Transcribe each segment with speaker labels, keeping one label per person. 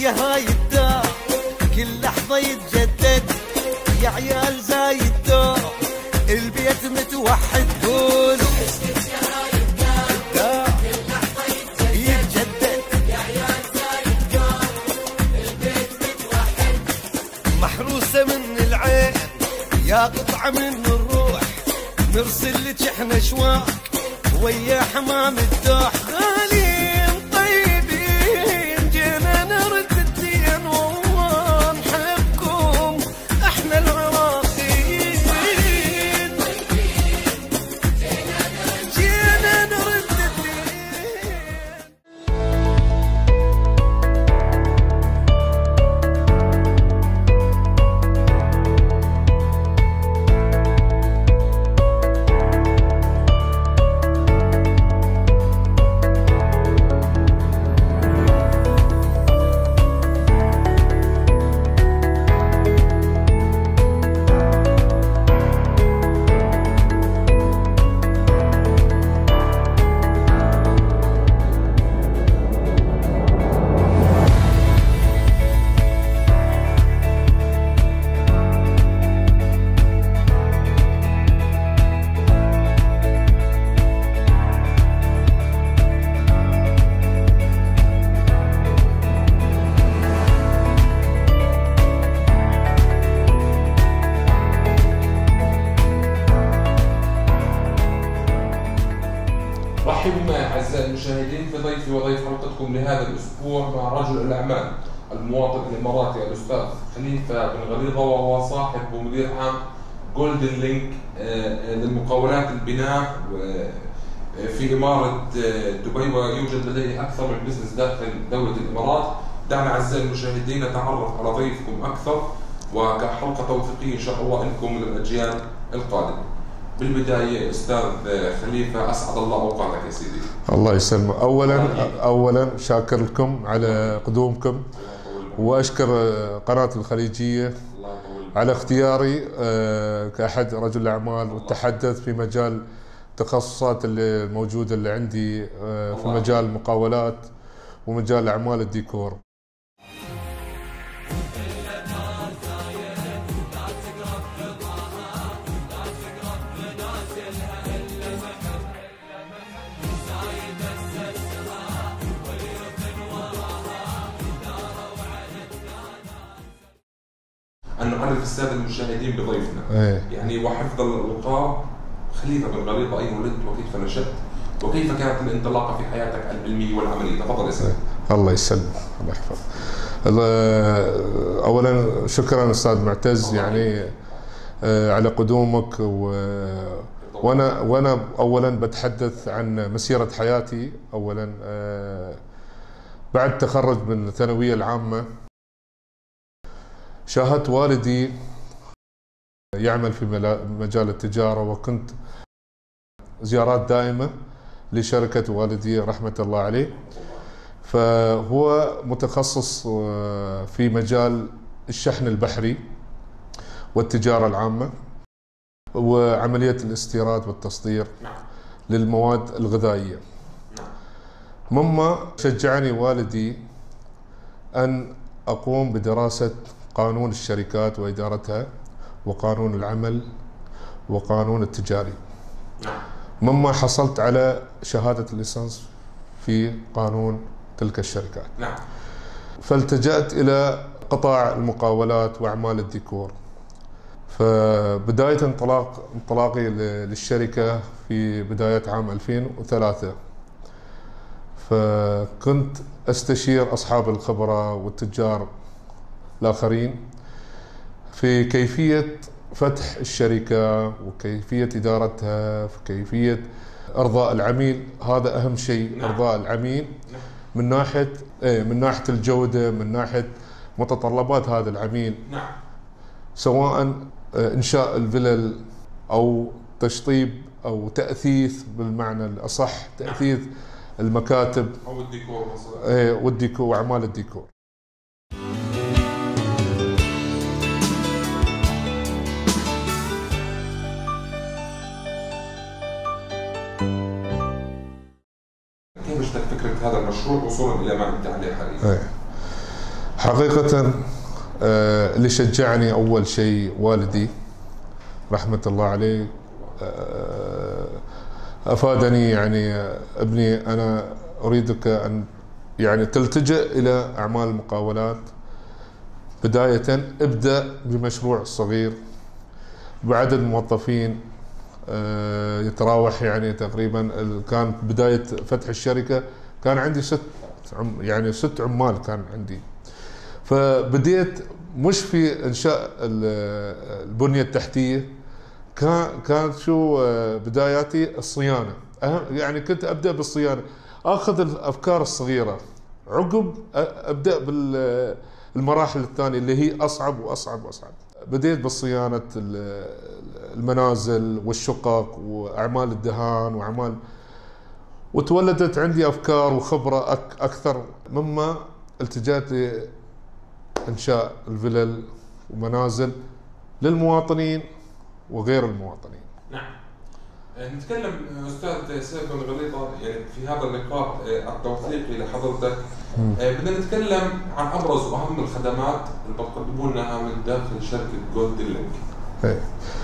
Speaker 1: هاي الدار كل لحظة يتجدد، يا عيال زايد دور البيت متوحد. قولوا يا هاي الدار كل لحظة يتجدد، يا عيال زايد دور البيت متوحد. محروسة من العين يا قطعة من الروح، نرسل لك احنا شواق ويا حمام الدوح. غاليين طيبين جينا نرد الدين، والله نحبكم احنا العراقيين. جينا نرد الدين.
Speaker 2: رحبوا معي أعزائي المشاهدين في ضيفي وضيف حلقتكم لهذا الأسبوع مع رجل الأعمال المواطن الإماراتي الأستاذ خليفة بن غليظة، وهو صاحب ومدير عام جولدن لينك للمقاولات البناء في إمارة دبي، ويوجد لديه أكثر من بزنس داخل دولة الإمارات. دعنا أعزائي المشاهدين نتعرف على ضيفكم أكثر وكحلقة توثيقية إن شاء الله لكم للأجيال القادمة. بالبداية أستاذ خليفة أسعد الله أوقاتك يا سيدي.
Speaker 3: الله يسلمك. أولا شاكر لكم على قدومكم، وأشكر قناة الخليجية على اختياري كأحد رجل الأعمال والتحدث في مجال التخصصات الموجودة اللي عندي في مجال المقاولات ومجال أعمال الديكور.
Speaker 2: أن نعرف السادة المشاهدين بضيفنا. يعني وحفظ الألقاب خليفة بن غليظة، أين ولدت وكيف نشأت وكيف كانت الانطلاقة في حياتك العلمية والعملية؟ تفضل يا سيدي.
Speaker 3: الله يسلمك. الله يحفظك. أولا شكرا أستاذ معتز يعني على قدومك، وأنا أولا بتحدث عن مسيرة حياتي. أولا بعد تخرج من الثانوية العامة شاهدت والدي يعمل في مجال التجارة، وكنت زيارات دائمة لشركة والدي رحمة الله عليه. فهو متخصص في مجال الشحن البحري والتجارة العامة وعملية الاستيراد والتصدير للمواد الغذائية. مما شجعني والدي أن أقوم بدراسة قانون الشركات وإدارتها وقانون العمل وقانون التجاري، مما حصلت على شهادة الليسانس في قانون تلك الشركات. فالتجأت إلى قطاع المقاولات وأعمال الديكور. فبداية انطلاقي للشركة في بداية عام 2003، فكنت أستشير أصحاب الخبرة والتجار الآخرين في كيفية فتح الشركة وكيفية إدارتها، في كيفية إرضاء العميل. هذا أهم شيء، إرضاء العميل من ناحية الجودة، من ناحية متطلبات هذا العميل، سواء إنشاء الفلل أو تشطيب أو تأثيث بالمعنى الأصح، تأثيث المكاتب
Speaker 2: أو الديكور مثلا.
Speaker 3: والديكور وأعمال الديكور.
Speaker 2: كيف اجتك فكرة هذا المشروع وصولا إلى ما أنت عليه حاليا؟
Speaker 3: حقيقة اللي شجعني أول شيء والدي رحمة الله عليه. أفادني يعني ابني أنا أريدك أن يعني تلتجئ إلى أعمال المقاولات. بداية ابدأ بمشروع صغير بعدد موظفين يتراوح يعني تقريبا. كانت بداية فتح الشركة كان عندي 6 عمال كان عندي. فبديت مش في إنشاء البنية التحتية، كانت شو بداياتي الصيانة. يعني كنت أبدأ بالصيانة، أخذ الأفكار الصغيرة، عقب أبدأ بالمراحل الثانية اللي هي أصعب وأصعب وأصعب. بديت بالصيانة المنازل والشقق وأعمال الدهان وتولدت عندي أفكار وخبرة أكثر، مما التجأت لإنشاء الفلل ومنازل للمواطنين وغير المواطنين.
Speaker 2: نعم. نتكلم أستاذ سيف بن غليظة يعني في هذا اللقاء التوثيقي لحضرتك. بدنا نتكلم عن أبرز وأهم الخدمات اللي بتقدمونها من داخل شركة جولدن لينك.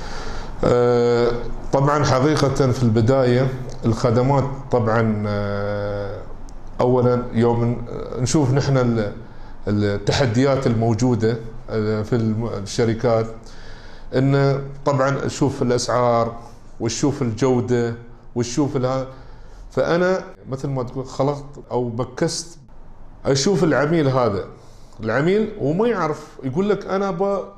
Speaker 3: طبعا حقيقة في البداية الخدمات طبعا أولا يوم نشوف نحن التحديات الموجودة في الشركات، إن طبعا نشوف الأسعار ونشوف الجودة ونشوف فأنا مثل ما تقول خلقت أو بكست أشوف العميل هذا وما يعرف، يقول لك أنا أبغى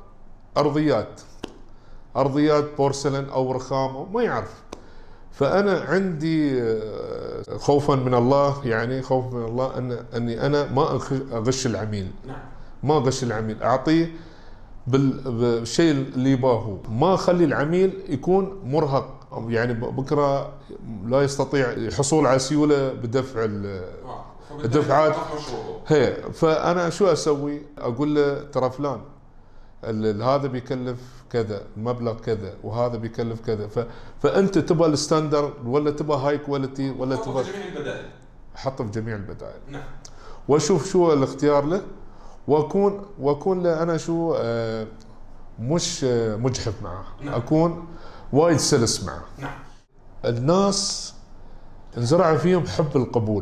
Speaker 3: أرضيات بورسلين أو رخام، ما يعرف. فأنا عندي خوفا من الله، يعني خوف من الله أني أنا ما أغش العميل، ما أغش العميل، أعطيه بالشيء اللي يباه، ما أخلي العميل يكون مرهق، يعني بكرة لا يستطيع الحصول على سيولة بدفع الدفعات. هي فأنا شو أسوي؟ أقول له ترى فلان هذا بيكلف كذا، المبلغ كذا، وهذا بيكلف كذا، فأنت تبغى الستاندرد ولا تبغى هاي كواليتي ولا تبغى
Speaker 2: جميع البدائل.
Speaker 3: حطه في جميع البدائل.
Speaker 2: نعم.
Speaker 3: واشوف شو الاختيار له، واكون له انا شو مش مجحف معه. نعم. اكون وايد سلس معه.
Speaker 2: نعم.
Speaker 3: الناس انزرع فيهم حب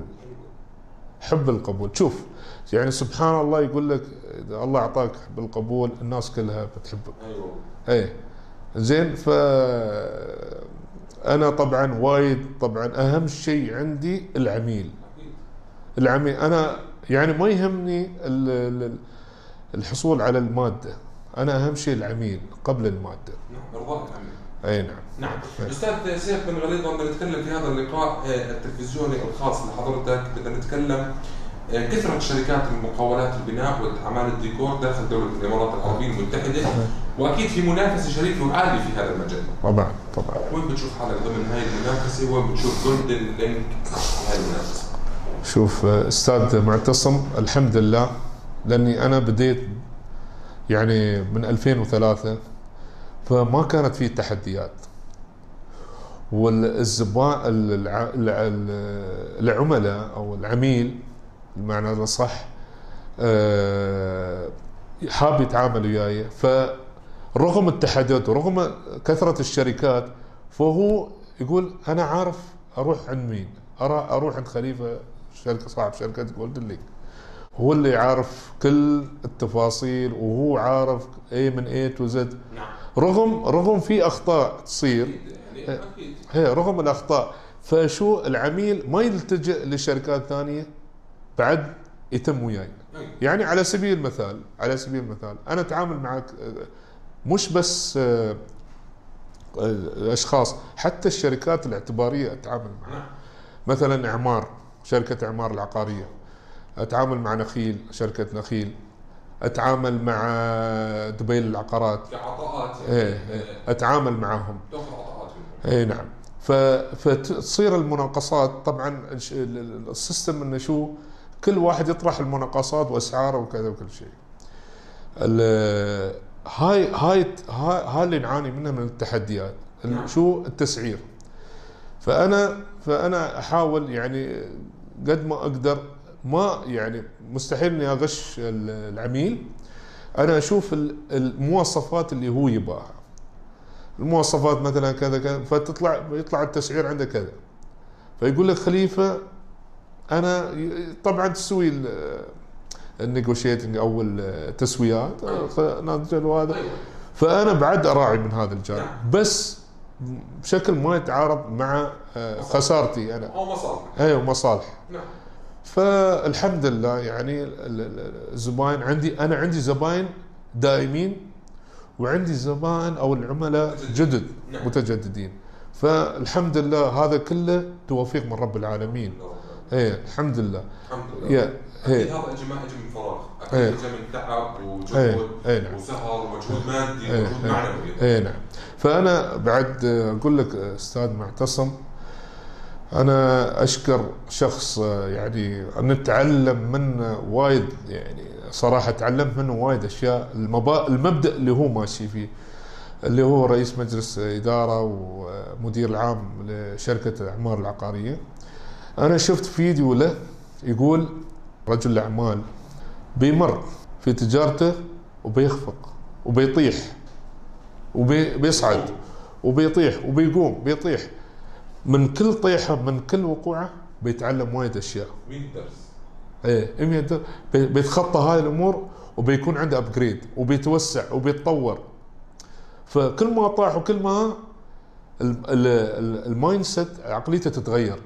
Speaker 3: القبول. شوف يعني سبحان الله، يقول لك اذا الله اعطاك حب القبول الناس كلها بتحبك.
Speaker 2: ايوه.
Speaker 3: اي زين. انا طبعا طبعا اهم شيء عندي العميل. انا يعني ما يهمني الحصول على المادة، أنا أهم شيء العميل قبل المادة.
Speaker 2: نعم، إرضاء العميل.
Speaker 3: أي نعم.
Speaker 2: نعم. أستاذ سيف بن غليظة، بدنا نتكلم في هذا اللقاء التلفزيوني الخاص لحضرتك، بدنا نتكلم كثرة شركات المقاولات البناء والأعمال الديكور داخل دولة الإمارات العربية المتحدة، وأكيد في منافسة شريفة وعالية في هذا المجال.
Speaker 3: طبعا.
Speaker 2: وين بتشوف حالك ضمن هاي المنافسة؟ وين بتشوف جولدن لينك في هاي المنافسة؟
Speaker 3: شوف أستاذ معتصم، الحمد لله، لأني أنا بديت يعني من 2003، فما كانت فيه تحديات، والزبائن العملاء أو العميل بالمعنى الأصح حاب يتعامل وياي. فرغم التحديات ورغم كثرة الشركات، فهو يقول أنا عارف أروح عند مين، أروح عند خليفة صاحب شركة جولدن لينك، هو اللي عارف كل التفاصيل، وهو عارف اي من اي تو زد.
Speaker 2: نعم.
Speaker 3: رغم في اخطاء تصير، هي رغم الاخطاء، فشو العميل ما يلتجئ لشركات ثانيه بعد يتم وياي. يعني على سبيل المثال انا اتعامل معك مش بس اشخاص، حتى الشركات الاعتباريه اتعامل معها. مثلا شركه اعمار العقاريه، اتعامل مع نخيل، شركه نخيل، اتعامل مع دبي للعقارات
Speaker 2: كعطاءات.
Speaker 3: اتعامل معهم.
Speaker 2: تاخذ عطاءات.
Speaker 3: اي نعم. فتصير المناقصات طبعا السيستم انه شو كل واحد يطرح المناقصات واسعاره وكذا وكل شيء. هاي اللي نعاني منها من التحديات. شو التسعير. فانا احاول يعني قد ما اقدر ما يعني مستحيل اني اغش العميل. انا اشوف المواصفات اللي هو يبغاها، المواصفات مثلا كذا كذا، يطلع التسعير عنده كذا، فيقول لك خليفه انا طبعا تسوي النيغوشيتنج او التسويات ناضجه وهذا، فانا بعد اراعي من هذا الجانب، بس بشكل ما يتعارض مع خسارتي انا
Speaker 2: او مصالح.
Speaker 3: ايوه مصالح.
Speaker 2: نعم.
Speaker 3: فالحمد لله يعني الزباين عندي زباين دائمين، وعندي زبائن او العملاء جدد متجددين، فالحمد لله هذا كله توفيق من رب العالمين. ايه الحمد لله.
Speaker 2: الحمد لله.
Speaker 3: هذا
Speaker 2: اجى من فراغ، اكيد اجى من تعب وجهد
Speaker 3: نعم.
Speaker 2: وسهر ومجهود مادي ومجهود معنوي.
Speaker 3: اي نعم. فانا بعد اقول لك استاذ معتصم، انا اشكر شخص يعني نتعلم منه وايد، يعني صراحه تعلمت منه وايد اشياء. المبدا اللي هو ماشي فيه، اللي هو رئيس مجلس اداره ومدير العام لشركه الاعمار العقاريه. انا شفت فيديو له يقول رجل الاعمال بيمر في تجارته وبيخفق وبيطيح وبيصعد وبيطيح وبيقوم بيطيح، من كل طيحه من كل وقوعه بيتعلم وايد اشياء.
Speaker 2: 100 درس.
Speaker 3: ايه 100 درس، بيتخطى هاي الامور وبيكون عنده ابجريد وبيتوسع وبيتطور. فكل ما طاح وكل ما المايند سيت عقليته تتغير.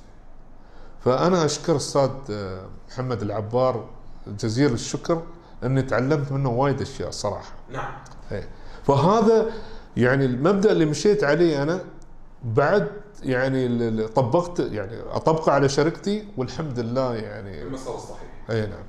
Speaker 3: فانا اشكر استاذ محمد العبار جزيل الشكر اني تعلمت منه وايد اشياء صراحه.
Speaker 2: نعم.
Speaker 3: ايه. فهذا يعني المبدا اللي مشيت عليه انا، بعد يعني طبقت يعني اطبقه على شركتي، والحمد لله يعني
Speaker 2: المسار الصحيح.
Speaker 3: اي نعم.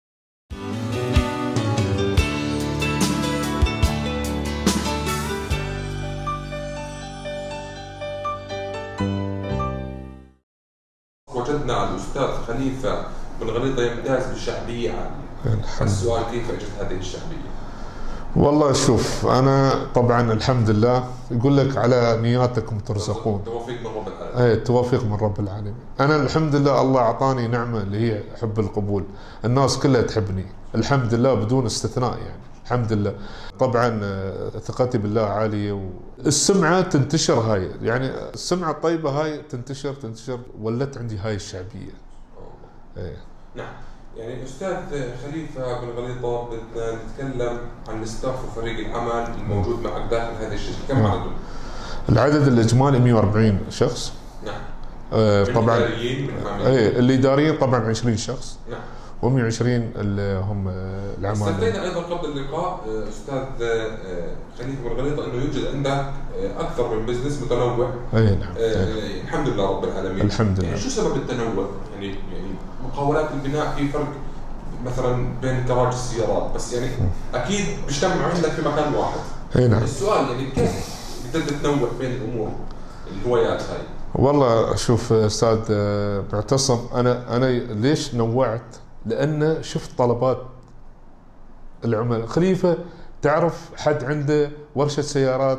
Speaker 2: وجدنا الأستاذ خليفة بن غليظة يمتاز بالشعبية عالية. السؤال كيف أجت هذه الشعبية؟
Speaker 3: والله شوف، أنا طبعا الحمد لله يقول لك على نياتكم ترزقون.
Speaker 2: توفيق من رب العالمين.
Speaker 3: اي توفيق من رب العالمين. أنا الحمد لله الله أعطاني نعمة اللي هي حب القبول، الناس كلها تحبني الحمد لله بدون استثناء يعني الحمد لله. طبعا ثقتي بالله عالية، والسمعة تنتشر هاي، يعني السمعة الطيبة هاي تنتشر ولت عندي هاي الشعبية.
Speaker 2: ايه. نعم. يعني أستاذ خليفة بن غليظة بدنا نتكلم عن الستاف وفريق العمل الموجود معك داخل هذه الشركة، كم عددهم؟
Speaker 3: العدد الإجمالي 140 شخص.
Speaker 2: نعم.
Speaker 3: طبعا
Speaker 2: الإداريين
Speaker 3: الإداريين طبعا 20 شخص.
Speaker 2: نعم.
Speaker 3: و120 اللي هم العمال.
Speaker 2: استفدنا ايضا قبل اللقاء استاذ خليفه بن غليظة انه يوجد عندك اكثر من بزنس متنوع.
Speaker 3: اي نعم.
Speaker 2: الحمد لله رب العالمين.
Speaker 3: الحمد لله.
Speaker 2: يعني شو سبب التنوع؟ يعني مقاولات البناء في فرق مثلا بين كراج السيارات، بس يعني اكيد بيجتمعوا عندك في مكان واحد.
Speaker 3: اي نعم.
Speaker 2: السؤال يعني كيف بدك تنوع بين الامور الهوايات هاي؟
Speaker 3: والله شوف استاذ معتصم، انا ليش نوعت؟ لأن شفت طلبات العملاء. خليفة تعرف حد عنده ورشة سيارات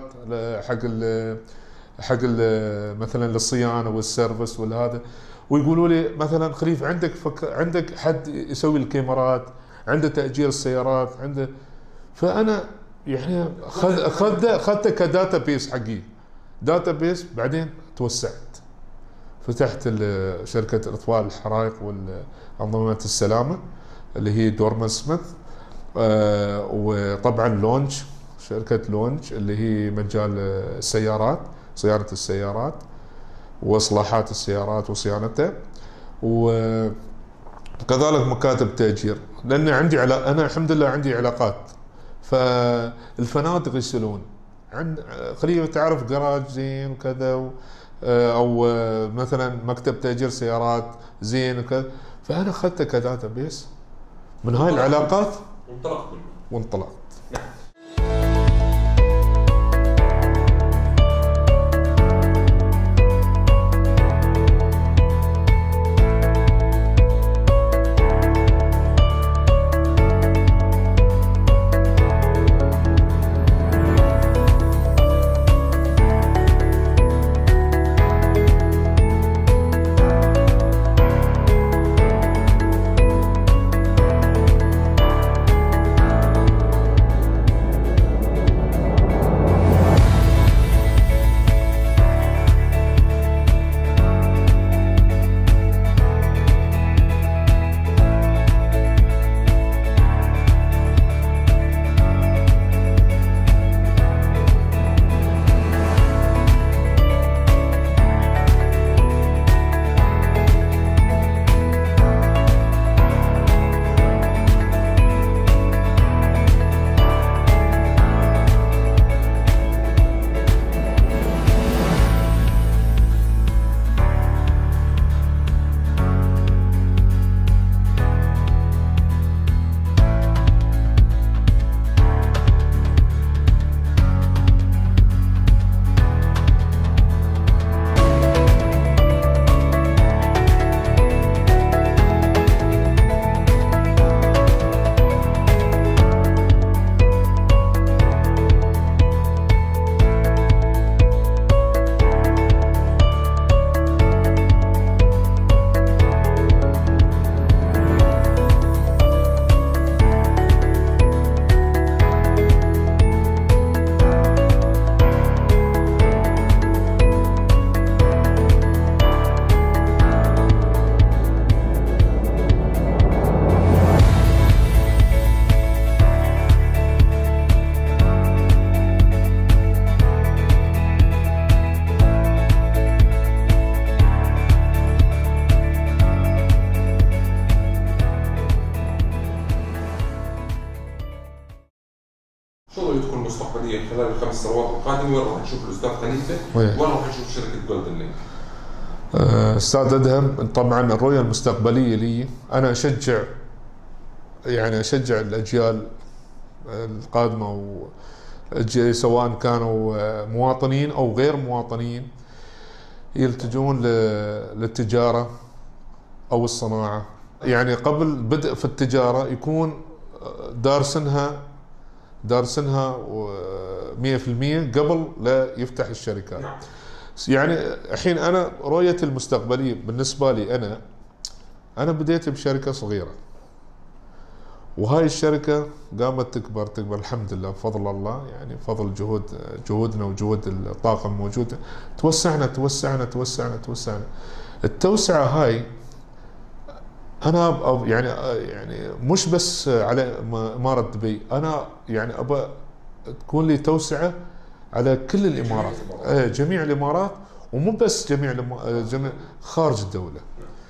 Speaker 3: حق مثلا للصيانة والسيرفس والهذا، ويقولوا لي مثلا خليفة عندك حد يسوي الكاميرات، عنده تأجير السيارات، عنده. فأنا يعني أخذته كداتا بيس حقي، داتا بيس. بعدين توسعت، فتحت شركة إطفاء الحرائق وأنظمة السلامة اللي هي دورمان سميث، وطبعا لونج، شركة لونج اللي هي مجال السيارات، صيانة السيارات وإصلاحات السيارات وصيانتها، وكذلك مكاتب تأجير. لأن أنا الحمد لله عندي علاقات، فالفنادق يسألون خلينا تعرف جراج زين وكذا، او مثلا مكتب تأجير سيارات زين وكذا. فانا اخذته كداتا بيس من هاي العلاقات وانطلقت.
Speaker 2: نعم. شو رؤيتكم المستقبليه خلال الخمس سنوات القادمه؟ وين راح نشوف الاستاذ خليفه؟ وين راح نشوف شركه جولدن لينك؟
Speaker 3: استاذ ادهم، طبعا الرؤيه المستقبليه لي انا اشجع الاجيال القادمه سواء كانوا مواطنين او غير مواطنين يلتجون للتجاره او الصناعه. يعني قبل البدء في التجاره يكون دارسنها 100% قبل لا يفتح الشركات. يعني الحين انا رؤيتي المستقبليه بالنسبه لي انا بديت بشركه صغيره، وهاي الشركه قامت تكبر الحمد لله بفضل الله، يعني بفضل جهودنا وجهود الطاقم الموجوده. توسعنا. التوسعه هاي انا يعني مش بس على اماره دبي، انا يعني ابى تكون لي توسعه على كل الامارات، جميع الامارات، ومو بس جميع خارج الدوله.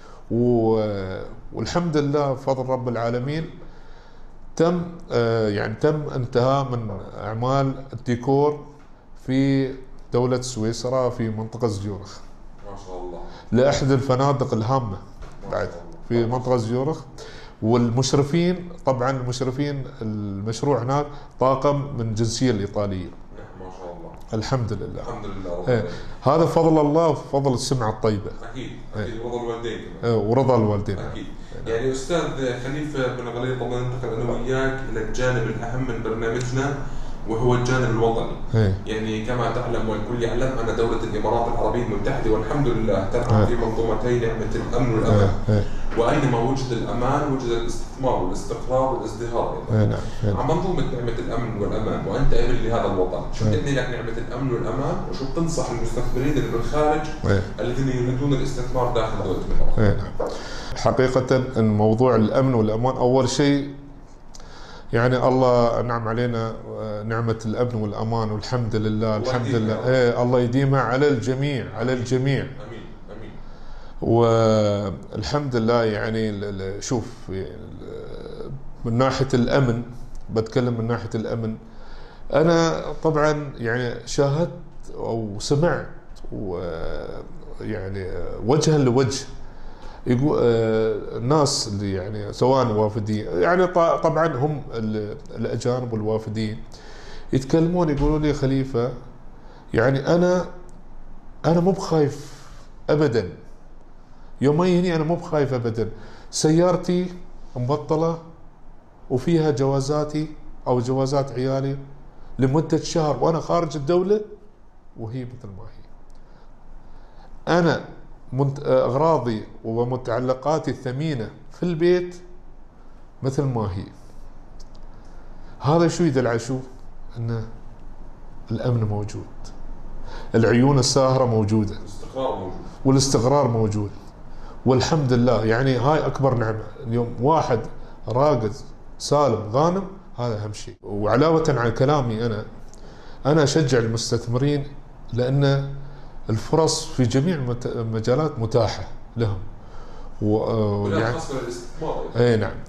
Speaker 3: والحمد لله بفضل رب العالمين تم انتهاء من اعمال الديكور في دوله سويسرا في منطقه زيورخ.
Speaker 2: ما شاء الله.
Speaker 3: لاحد الفنادق الهامه بعد في منطقه زيورخ. والمشرفين طبعا المشروع هناك طاقم من الجنسيه الايطاليه.
Speaker 2: ما شاء الله.
Speaker 3: الحمد لله.
Speaker 2: الحمد لله.
Speaker 3: هذا فضل الله وفضل السمعه الطيبه.
Speaker 2: اكيد ورضا الوالدين.
Speaker 3: ورضا الوالدين.
Speaker 2: اكيد. يعني استاذ خليفه بن غليظه، ننتقل انا وياك الى الجانب الاهم من برنامجنا وهو الجانب الوطني. يعني كما تعلم والكل يعلم ان دوله الامارات العربيه المتحده والحمد لله ترعى في منظومتي نعمه الامن والامان. واينما وجد الامان وجد الاستثمار والاستقرار والازدهار. عن منظومه نعمه الامن والامان، وانت ابن لهذا الوطن، شو بتعني لك نعمه الامن والامان؟ وشو بتنصح المستثمرين اللي بالخارج الذين يريدون الاستثمار داخل دوله الامارات؟
Speaker 3: حقيقه ان موضوع الامن والامان اول شيء يعني الله انعم علينا نعمه الامن والامان، والحمد لله الحمد لله. الله يديمها على الجميع. امين. والحمد لله. يعني شوف، من ناحيه الامن بتكلم من ناحيه الامن، انا طبعا يعني شاهدت او سمعت ويعني وجها لوجه يقول الناس اللي يعني سواء وافدين، يعني طبعا هم الاجانب والوافدين يتكلمون يقولوا لي خليفه يعني انا مو بخايف ابدا، يومين انا مو بخايف ابدا، سيارتي مبطله وفيها جوازاتي او جوازات عيالي لمده شهر وانا خارج الدوله وهي مثل ما هي. انا اغراضي ومتعلقاتي الثمينه في البيت مثل ما هي. هذا شو يدل على شو؟ ان الامن موجود، العيون الساهره موجوده، والاستقرار موجود، والحمد لله. يعني هاي اكبر نعمه. اليوم واحد راقد سالم غانم، هذا اهم شيء. وعلاوه على كلامي انا اشجع المستثمرين لان الفرص في جميع المجالات متاحه لهم.
Speaker 2: ويعني
Speaker 3: اي نعم.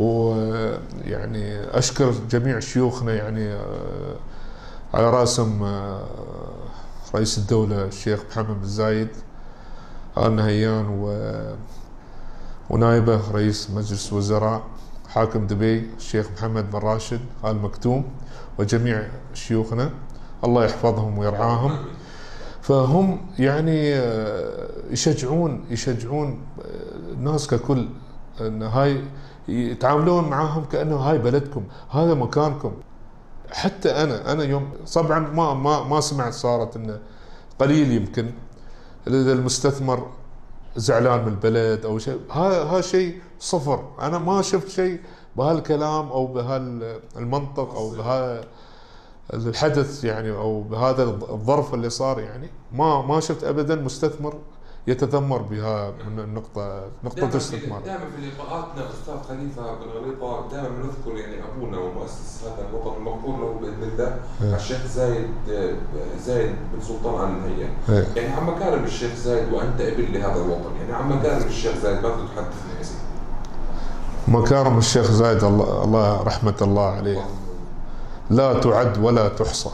Speaker 3: ويعني اشكر جميع شيوخنا، يعني على راسهم رئيس الدوله الشيخ محمد بن زايد آل نهيان، ونائبه رئيس مجلس وزراء حاكم دبي الشيخ محمد بن راشد آل مكتوم، وجميع شيوخنا الله يحفظهم ويرعاهم. فهم يعني يشجعون الناس ككل ان هاي يتعاملون معاهم كانه هاي بلدكم، هذا مكانكم. حتى انا يوم طبعا ما سمعت صارت انه قليل يمكن اذا المستثمر زعلان من البلد او شيء، هذا شيء صفر. انا ما شفت شيء بهالكلام او بهالمنطق او بهذا الحدث يعني او بهذا الظرف اللي صار. يعني ما شفت ابدا مستثمر يتذمر بها من نقطة الاستثمار.
Speaker 2: دائما في لقاءاتنا استاذ خليفه بن غليظه دائما بنذكر يعني ابونا ومؤسس هذا الوطن المغفور له باذن الله الشيخ زايد بن سلطان آل نهيان. يعني عن مكارم الشيخ زايد وانت ابن لهذا الوطن، يعني عن مكارم الشيخ زايد ماذا تحدثني يا سيدي؟
Speaker 3: مكارم الشيخ زايد الله رحمه الله عليه. لا تعد ولا تحصى،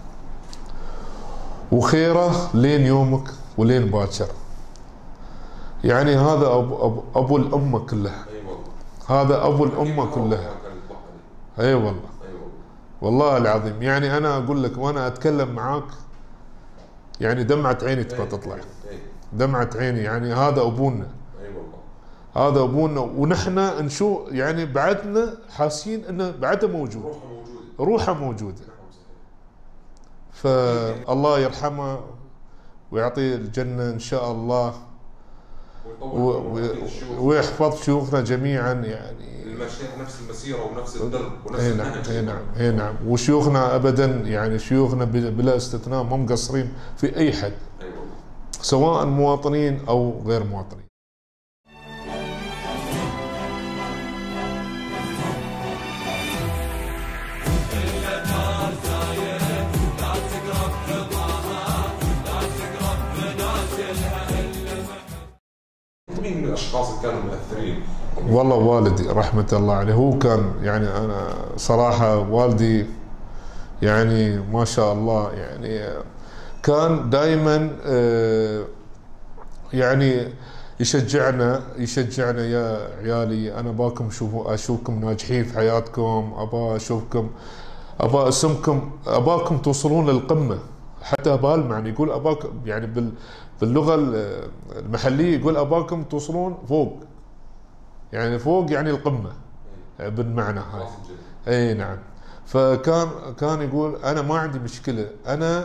Speaker 3: وخيره لين يومك ولين باكر. يعني هذا أبو الأمة كلها، هذا أبو الأمة كلها. أي والله، والله العظيم. يعني أنا أقول لك وأنا أتكلم معاك يعني دمعة عيني تبى تطلع، دمعة عيني. يعني هذا أبونا، هذا أبونا، ونحن نشوف يعني بعدنا حاسين إنه بعده موجود، روحه موجودة. فالله يرحمه ويعطيه الجنة إن شاء الله، ويحفظ شيوخنا جميعا. يعني
Speaker 2: نفس المسيرة ونفس الدرب ونفس
Speaker 3: النهج. نعم، نعم. وشيوخنا أبدا يعني شيوخنا بلا استثناء ما مقصرين في أي حد، سواء مواطنين أو غير مواطنين.
Speaker 2: مين من الاشخاص اللي كانوا مؤثرين؟
Speaker 3: والله والدي رحمة الله عليه، هو كان يعني أنا صراحة والدي يعني ما شاء الله يعني كان دائما يعني يشجعنا يا عيالي أنا باكم أشوفكم ناجحين في حياتكم، أباكم توصلون للقمة. حتى بالمعنى يقول أباكم يعني باللغة المحلية يقول أباكم توصلون فوق، يعني يعني القمة بالمعنى هاي. أي نعم. فكان يقول أنا ما عندي مشكلة، أنا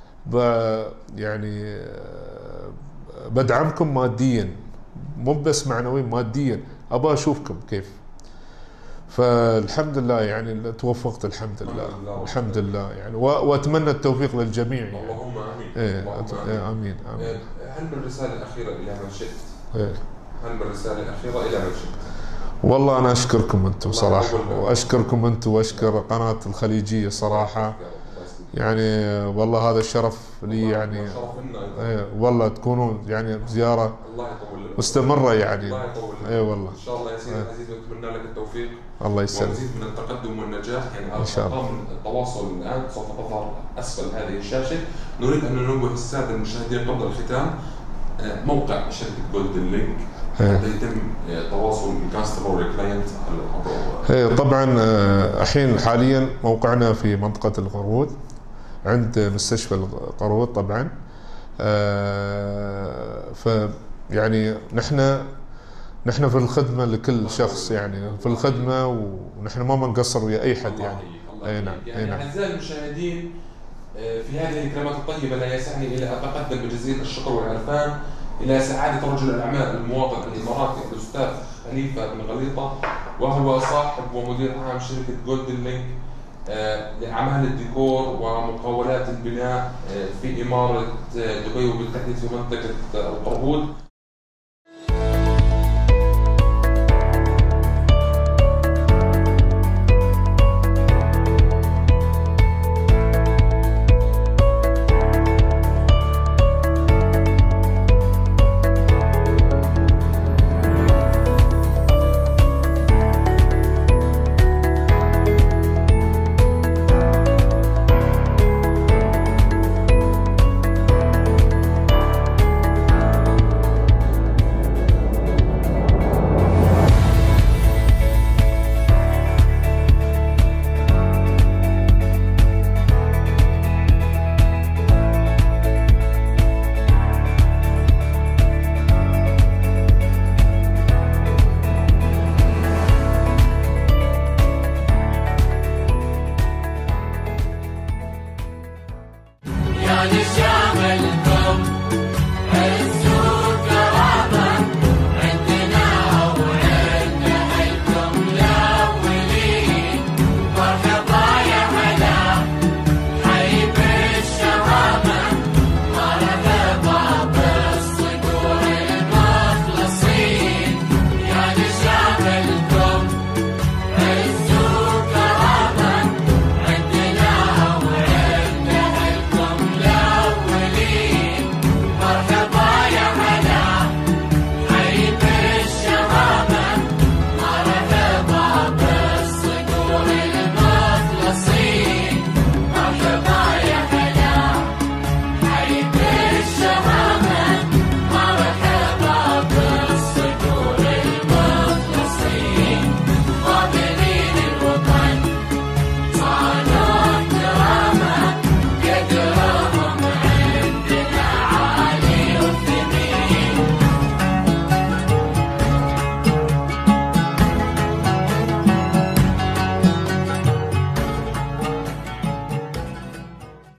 Speaker 3: يعني بدعمكم ماديا مو بس معنويا، ماديا أبا أشوفكم كيف. فالحمد لله يعني توفقت الحمد لله، الحمد لله يعني، وأتمنى التوفيق للجميع يعني.
Speaker 2: اللهم آمين.
Speaker 3: آمين.
Speaker 2: هل من رسالة أخيرة إلى من شئت؟ هل من رسالة أخيرة إلى من شئت؟
Speaker 3: والله أنا أشكركم أنتم صراحة، وأشكركم أنتم، وأشكر قناة الخليجية صراحة. يعني والله هذا الشرف لي يعني. والله تكونوا يعني زيارة مستمرة يعني.
Speaker 2: الله يطول.
Speaker 3: اي والله.
Speaker 2: ان شاء الله يا سيدي العزيز، ونتمنى لك التوفيق.
Speaker 3: الله يسلمك.
Speaker 2: ومزيد من التقدم والنجاح. يعني
Speaker 3: ان شاء الله.
Speaker 2: ارقام التواصل الان سوف تظهر اسفل هذه الشاشة. نريد ان ننوه السادة المشاهدين قبل الختام موقع شركة جولدن لينك حتى يتم تواصل الكاستمر والكلاينت عبر.
Speaker 3: طبعا الحين حاليا موقعنا في منطقة القرود عند مستشفى القرود طبعا. فيعني نحن في الخدمة لكل شخص، يعني في الخدمة، ونحن ما بنقصر ويا أي حد يعني.
Speaker 2: أي نعم. يعني أعزائي المشاهدين، في هذه الكلمات الطيبة لا يسعني إلا أتقدم بجزيل الشكر والعرفان إلى سعادة رجل الأعمال المواطن الإماراتي الأستاذ خليفة بن غليطة، وهو صاحب ومدير عام شركة جولدن لينك لأعمال الديكور ومقاولات البناء في إمارة دبي، وبالتحديد في منطقة القرود.
Speaker 4: يعني الشامل